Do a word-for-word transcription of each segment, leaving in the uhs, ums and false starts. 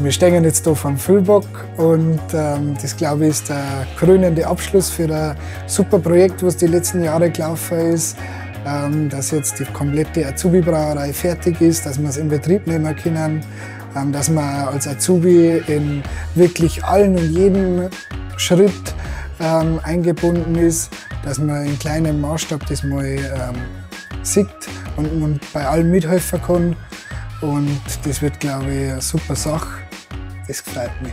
wir stehen jetzt hier vom Füllbock und ähm, das, glaube ich, ist der krönende Abschluss für ein super Projekt, was die letzten Jahre gelaufen ist. Ähm, dass jetzt die komplette Azubi-Brauerei fertig ist, dass wir es in Betrieb nehmen können, ähm, dass man als Azubi in wirklich allen und jedem Schritt ähm, eingebunden ist, dass man in kleinem Maßstab das mal ähm, sieht und, und bei allen mithelfen kann. Und das wird, glaube ich, eine super Sache. Das freut mich.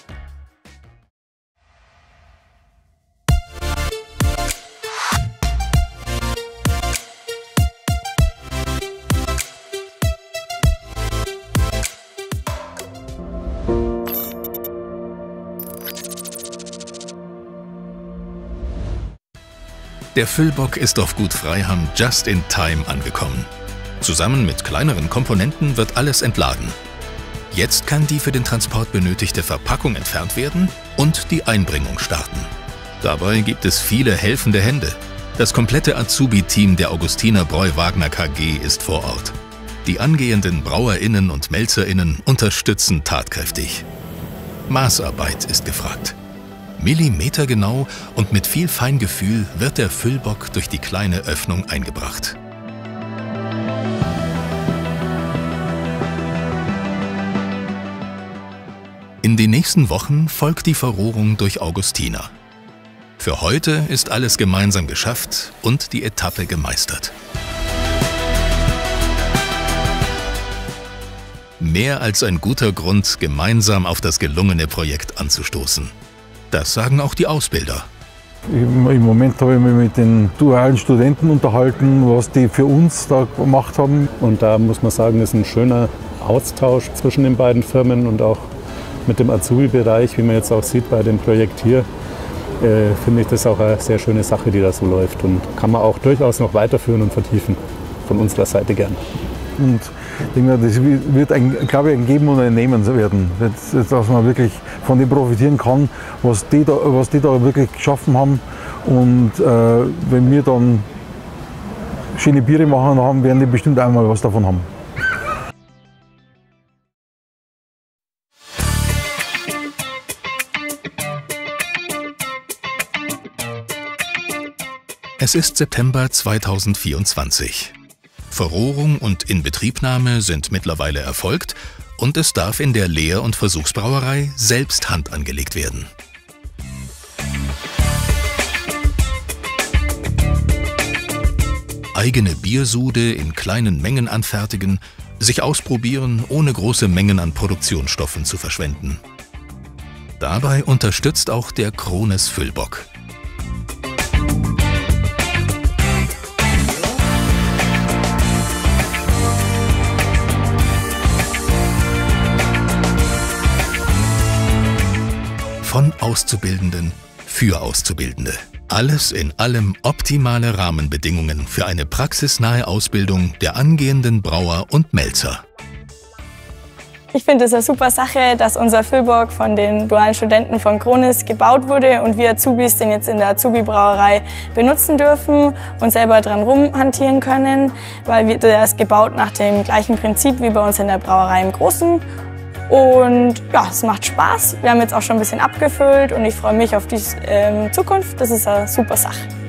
Der Füllbock ist auf Gut Freiham just in time angekommen. Zusammen mit kleineren Komponenten wird alles entladen. Jetzt kann die für den Transport benötigte Verpackung entfernt werden und die Einbringung starten. Dabei gibt es viele helfende Hände. Das komplette Azubi-Team der Augustiner Bräu Wagner K G ist vor Ort. Die angehenden BrauerInnen und MelzerInnen unterstützen tatkräftig. Maßarbeit ist gefragt. Millimetergenau und mit viel Feingefühl wird der Füllbock durch die kleine Öffnung eingebracht. In den nächsten Wochen folgt die Verrohrung durch Augustiner. Für heute ist alles gemeinsam geschafft und die Etappe gemeistert. Mehr als ein guter Grund, gemeinsam auf das gelungene Projekt anzustoßen. Das sagen auch die Ausbilder. Im Moment habe ich mich mit den dualen Studenten unterhalten, was die für uns da gemacht haben. Und da muss man sagen, ist ein schöner Austausch zwischen den beiden Firmen und auch mit dem Azubi-Bereich, wie man jetzt auch sieht bei dem Projekt hier, äh, finde ich das auch eine sehr schöne Sache, die da so läuft. Und kann man auch durchaus noch weiterführen und vertiefen, von unserer Seite gern. Und ich denke, das wird, ein, glaube ich, ein Geben und ein Nehmen werden, dass man wirklich von dem profitieren kann, was die da, was die da wirklich geschaffen haben. Und äh, wenn wir dann schöne Biere machen haben, werden die bestimmt einmal was davon haben. Es ist September zweitausendvierundzwanzig. Verrohrung und Inbetriebnahme sind mittlerweile erfolgt und es darf in der Lehr- und Versuchsbrauerei selbst Hand angelegt werden. Eigene Biersude in kleinen Mengen anfertigen, sich ausprobieren, ohne große Mengen an Produktionsstoffen zu verschwenden. Dabei unterstützt auch der Krones Füllbock. Von Auszubildenden für Auszubildende. Alles in allem optimale Rahmenbedingungen für eine praxisnahe Ausbildung der angehenden Brauer und Melzer. Ich finde es eine super Sache, dass unser Füllbock von den dualen Studenten von Krones gebaut wurde und wir Azubis den jetzt in der Azubi-Brauerei benutzen dürfen und selber dran rumhantieren können, weil wir, der ist gebaut nach dem gleichen Prinzip wie bei uns in der Brauerei im Großen. Und ja, es macht Spaß. Wir haben jetzt auch schon ein bisschen abgefüllt und ich freue mich auf die ähm, Zukunft. Das ist eine super Sache.